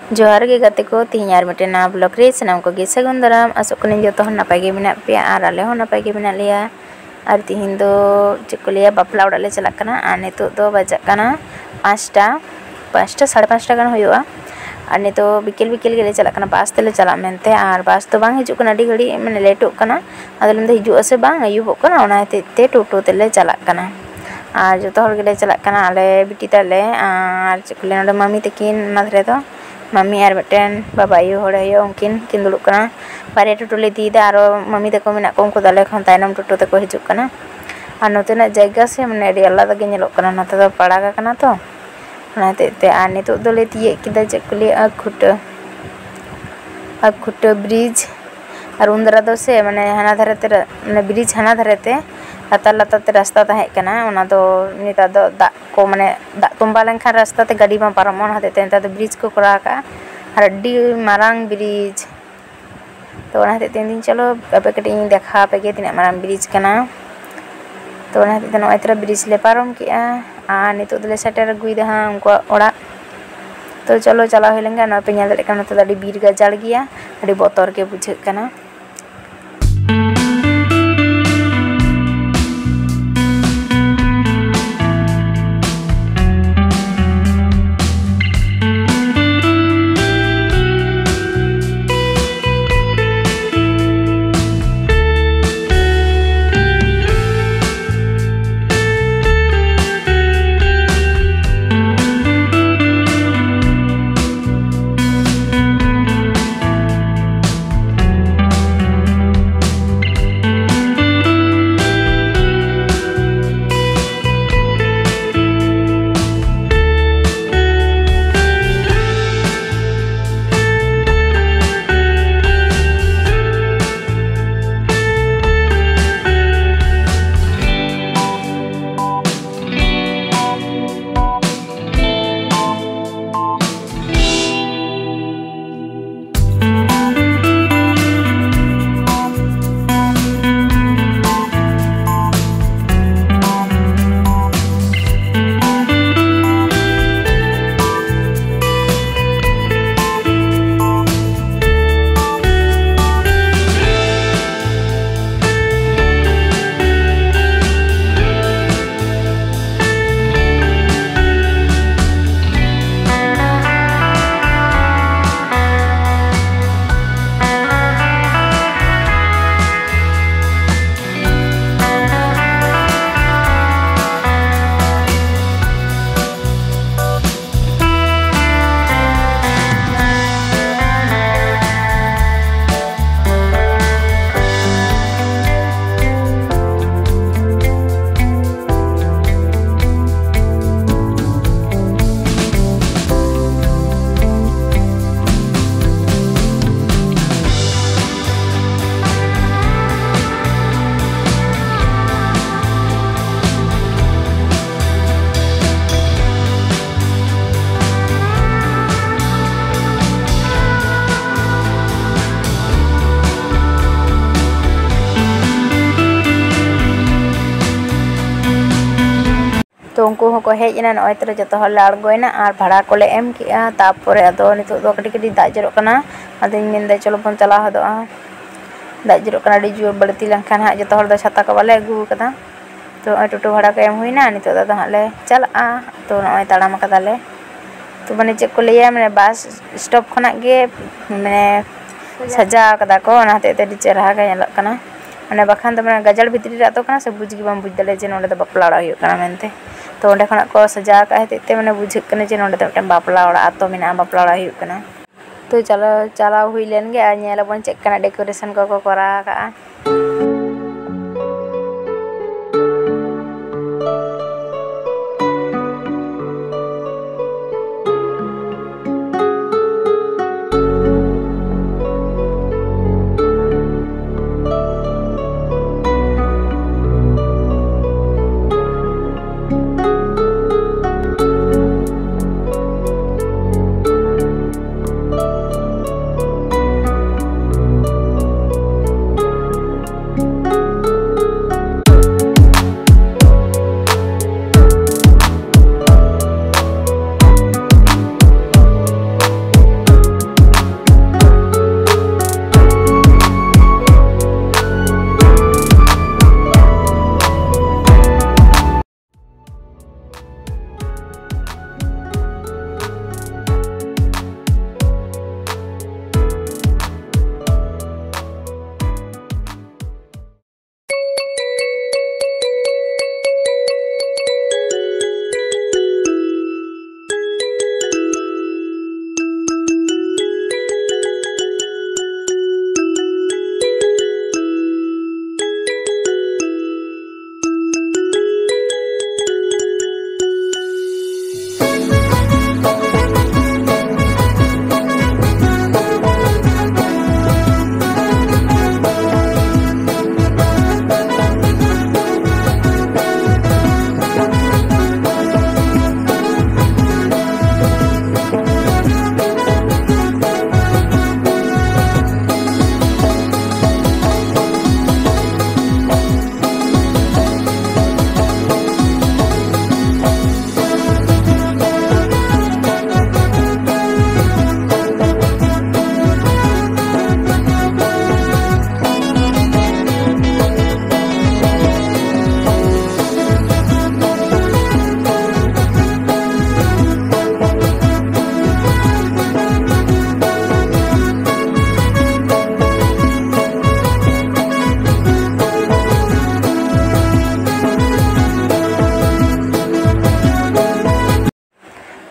जोहार गे गाते को तीन यार मिटे ना ब्लॉग रे सनाम को गे सगुन दाराम आसो कने जो तो नपाय गे मेना पे आर आले हो नपाय गे मेना लिया और तीन दो चिकुलिया बापला उड़ाले चला कना आ नितो दो बजा कना 5टा 5:30 गान होयोआ और नितो बिकेल गेले चला कना बास तेले चला मेनते और बास तो बांग हिजुक कना डी घड़ी माने लेटोक कना आदल में हिजुक से बांग आयुबोक कना ओना ते टोटो तेले चला कना और जो तो हर गेले चला कना आले बिटी ताले और चिकुलिया नोडे मम्मी तकिन ना धरे तो मम्मी और बटन बाबा यू होड़े हो उनकिन किन दुड़ुक कना बारे टोटो ले दीदा और मम्मी तको मेना को उनको दाले खन तायनम टोटो तको हिजुक कना और नोतेना जगह से माने अडी आलादा गे नेलोक कना नोते दो पड़ागा कना तो ओनाते और नितो दोले तिये किदा चकुली अखुट ब्रिज और उनदरा दो से माने हाना धरते माने ब्रिज हाना धरते लातार लातार ते रास्ता ताहे कना ओना दो निता दो दा को माने दा तुम्बा लेनखान रास्ता ते गाड़ी मा पारमोन हाते ते निता दो ब्रिज को करा का और अड्डी मारांग ब्रिज तो ओना हाते तीन दिन चलो अबे कटी देखा पे गे तिना मारांग ब्रिज कना तो ओना हाते नोय तरा ब्रिज ले पारम किया आ नितो दले सेटर गुइदा हां उनको ओड़ा तो चलो चला होय लेंगे ना पे नेल दरे कना तो अड्डी बीर गजाड़ गिया अड्डी बोतर के बुझे कना। तो उनको को हेजना नय तरे जो हर लाड़गोयना और भाड़ा को ले एम किया तारपरे अदो नितो दो कटी कटी दाग जरो कना अदिन मेनदे चलो बन चला हदोआ दाग जरो कना डी जोर बड़ती लंखान हा जो हर दो छाता को बाले अगू कदा तो टोटो भाड़ा को एम हुईना नितो दो हाले चला तो नय ताड़ाम कदाले तो माने चेक को लिया माने बस स्टॉप खना गे माने सजा कदा को ओनाते ते चेहरा गे नेलक कना माने बखान तो माने गजल भितरी रा तो कना से बुझ गे बाम बुझ दले जे नोडे दो बापला हुई कना मेनते तो ओंडे खना को सजा का हेते माने बुझे कने जे नोडे दो बापला ओड़ा तो मेना बापला ओड़ा हुई कना तो चलो चला हुई लेन गे आ नेला बन चेक कना डेकोरेशन को करा का।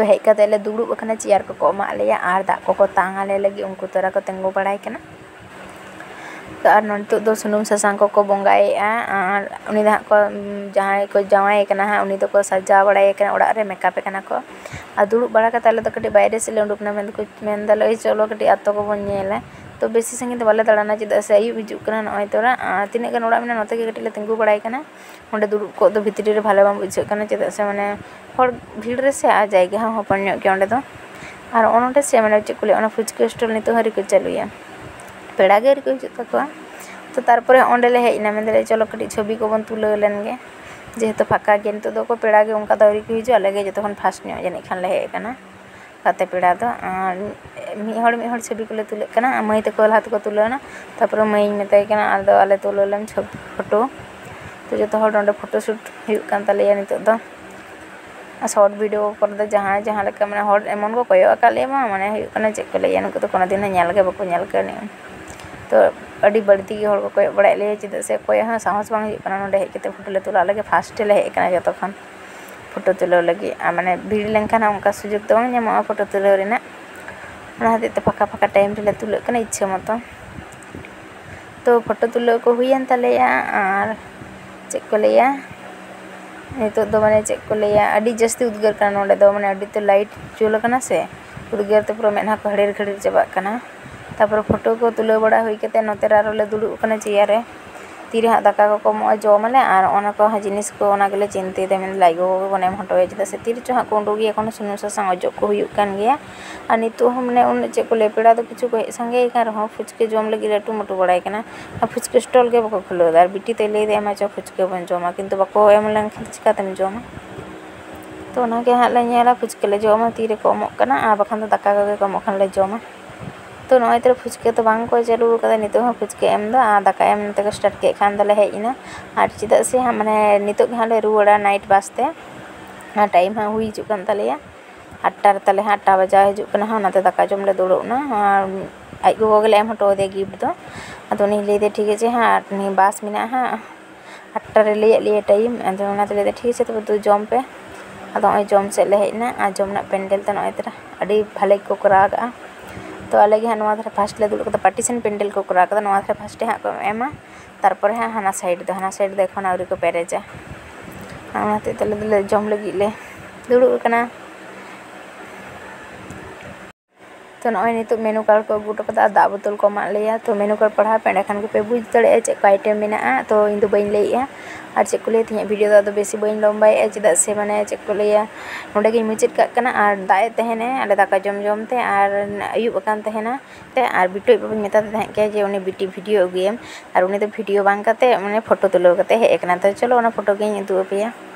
तो हेज कते ले दुड़ुब अकना चेयर को एमा लेया आर दाग को तांग आले लगी उनको तोरा को तेंगो बड़ाई कना और नोंतो दो सुनुम सासांग को बोंगाएआ और उनी दा को जहां को जावाई कना हा उनी तो को सजा बड़ाई कना ओड़ा रे मेकअप कना को आ दुड़ुब बड़ा कते ले तो कटी बाहर से ले उडुकना मेन दले चलो कटी आतो को बन नेला तो बेसी संगे तो बाले दाड़ाना चेदा से आयु हिजुक कना नय तोरा तिने गन ओड़ा मेना नते के कटी ले तेंगु बड़ाई कना ओंडे दुड़ुब को दो भितरी रे भाले बाम बुझे कना चेदा से माने हर भीड़ रे से आ जाएगा हां होपन ᱧᱚᱜ के ओंडे दो और ओनोटे से माने चेकुले ओना फुचका स्टॉल नितो हरि को चालुया पेड़ा गे हरि को हिजुक तको तो तारपरे ओंडे ले हेजना मेंदले चलो कटी छवि को बन तुले लेनगे जेहेतु फाका गे नितो दो को पेड़ा गे उनका दौरी को हिजु अलगे जतो खन फास्ट ᱧᱚᱜ जने खान ले हे कना काते पेड़ा दो मी हर छवि को ले तुले कना मई तको लहा तको तुलेना तारपरे मई मेताई कना आर दो आले तुलेलम फोटो तो जतो हर ओंडे फोटो शूट हुयुक कान तालेया नितो दो शॉर्ट वीडियो कर दो जहां जहां लेका माने हर एमन को कयो अकाले मा माने हुयुक कना चेक को लेया नको तो कोनो दिन नेल गे बको नेल कने तो अड़ी बड़ती हर को कयो बड़ाय ले चिदा से कयो हां साहस बांग हुयुक कना नोंडे हेज केते फोटो ले तुला लगे फास्ट ले हेज कना जतो खन फोटो तुलो लगी माने भीड़ लेनखान उनका सुযোগ तो बांग ᱧᱟᱢᱚᱜᱼᱟ फोटो तुलो रेना ओना हते फाका फाका टाइम रे तुलो कना इच्छा मतो तो फोटो तुलो को हुयन तलेया और चेक को लेया नितो दो माने चेक को लेया अड़ी जस्ती उद्गार कना नोंडे दो माने अड़ी तो लाइट चुल कना से उद्गार ते पूरा मेना को हड़ेर खड़ेर चबा कना तापर फोटो को तुलो बड़ा हुई केते नोते रारोले दुड़ुब कना चेयर रे तीरे हा दाका को कमो जमाले और ओना को जिनिस को ओना गेले चिंते दे मेन लाइगो कोने हटोए जदा से तीर चो हा को उडोगी एखोन सुनु सासांग अजो को हुयुक कान गया और नितो हमने उन चे को लेपेड़ा तो किछु को संगे का रहो फुचके जम लगी लटू मटू बड़ाई कना फुचके स्टॉल के बको खुलो दार बिटी ते ले दे एमा चो फुचके बन जमा किंतु बको एम लन चिका तम जमा तो ओना के हा ले नेला फुचके ले जमा तीरे को अमो कना आ बखान तो दाका के कमो खान ले जमा तो नय तर फुचके तो बांग को चालू कदा नितो हा फुचके एम दा आ दाका एम ते स्टार्ट के खान दले हेइना आर चिदा से हा माने नितो के हाले रुवाड़ा नाइट बासते ना टाइम हा हुई हिजुक कान तलेया 8टा तले 8टा बजा हिजुक कना हा नाते दाका जम ले दुड़ोना आज गो गेले एम हटो दे गिफ्ट दो अदो नि ले दे ठीक है हा नि बास मिना हा 8टा रे ले टाइम अदो ना तले दे ठीक है तो जम पे अदो जम से ले हेइना आ जम ना पेंडल त नय तरा अडी भाले को करागा तो अलग हाँ नवा फास्ट ले दुड़ पार्टीशन पेंडल को करा नवा फास्ट हाँ को एमा तारपर हाँ हाना साइड दो एखन आवरी को पेरेजा ओनाते तले जम लगी ले दुड़ुब कना तो नय नितो मेनू कार्ड को अगू टो दा बोतल को मा लेया तो मेनू कार्ड पढ़ा पे एंडखान पे बुझ दड़े चे को आइटम मेना तो इन दो बइन लेया और चेक को ले तिया वीडियो दा बेसी बइन लंबाई चेदा से माने चेक को लेया नोडे गे मुचित का कना और दाए तहने आले दाका जम जम ते और अयुब अकान तहना ते और बिटोय बाबू मेता तहन के जे उनी बिटी वीडियो गेम और उनी तो वीडियो बांग काते माने फोटो तुलो काते हे एकना तो चलो ओना फोटो गे इदु पेया